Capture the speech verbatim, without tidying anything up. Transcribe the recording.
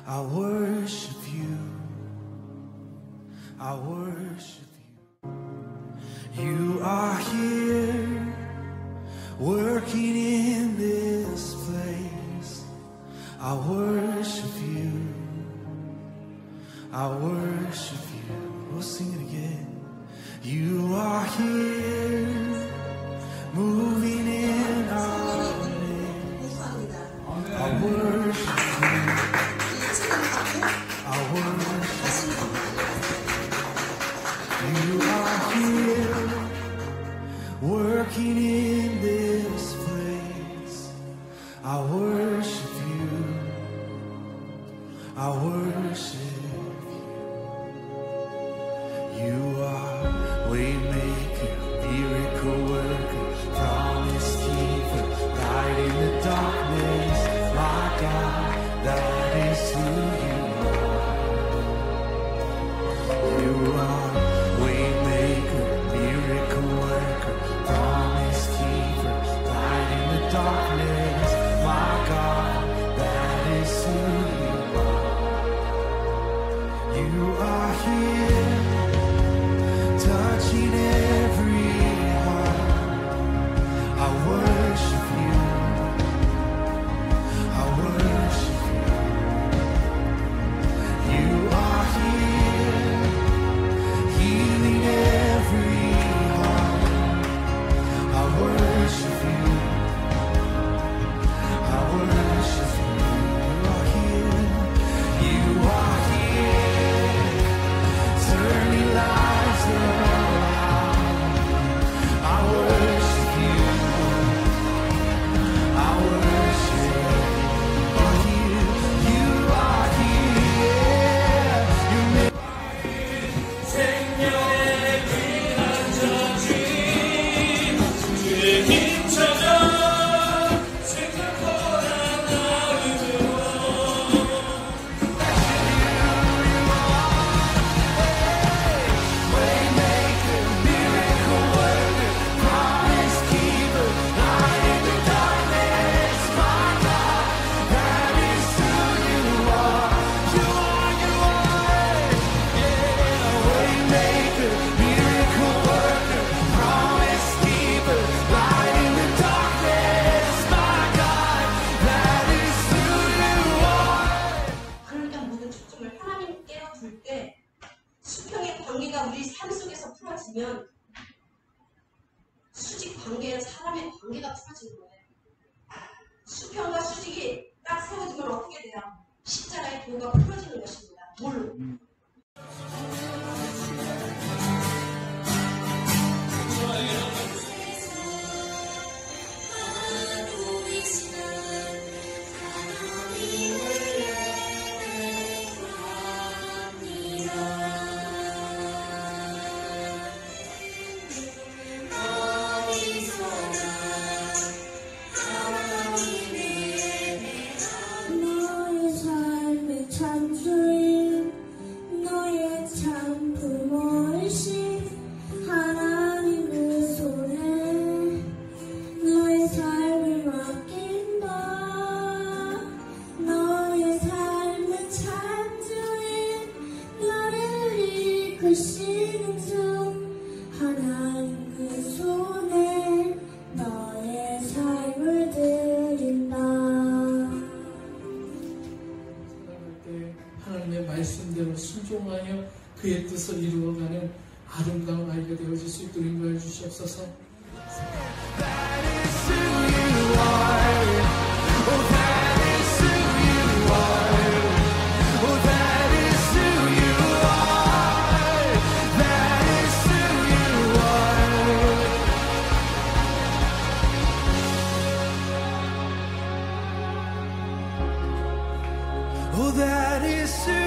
I worship you. I worship you. You are here, working in this place. I worship you. I worship you. We'll sing it again. You are here, moving in our midst. I worship you. I worship you. You are here, working in this place. I worship you. I worship you. You are waymaker, miracle worker, promise keeper, light in the darkness. My God, that is who you are. You are waymaker, miracle worker, promise keeper, light in the darkness. My God, that is who you are. You are here, touching every heart. I worship you. I worship you. You are here, healing every heart. I worship you. I worship you. You are here. You are here, turning lives around. I worship you. I worship you. You are here. You make 생명의 귀한 저주인 주의 힘처럼 생각보다 나으로 waymaker, miracle worker, promise keeper, light in the darkness. My God, that is who you are. You are, you are, yeah. Waymaker, miracle worker, promise keeper, light in the darkness. My God, that is who you are. 그러니까 모든 초점을 하나님께 둘 때 수평의 관계가 우리 삶 속에서 풀어지면 수직 관계는 사람의 관계가 풀어지는 거예요. 수평과 수직이 딱 세워지면 어떻게 돼요? 십자가의 도가 풀어지는 것입니다. 뭘로? 너의 삶의 창조인 너의 참 부모이신 하나님 그 손에 너의 삶을 맡긴다. 너의 삶의 창조인 너를 이끄시는 중 하나님 그 손에 너의 삶을 드린다. 살아갈 때 하나님의 말씀대로 순종하여 그의 뜻을 이루어가는 아름다운 아이가 되어질 수 있도록 인도해 주시옵소서. That is who you are. Oh, that is who you are. Oh, that is who you are. That is who you are. Oh, that is who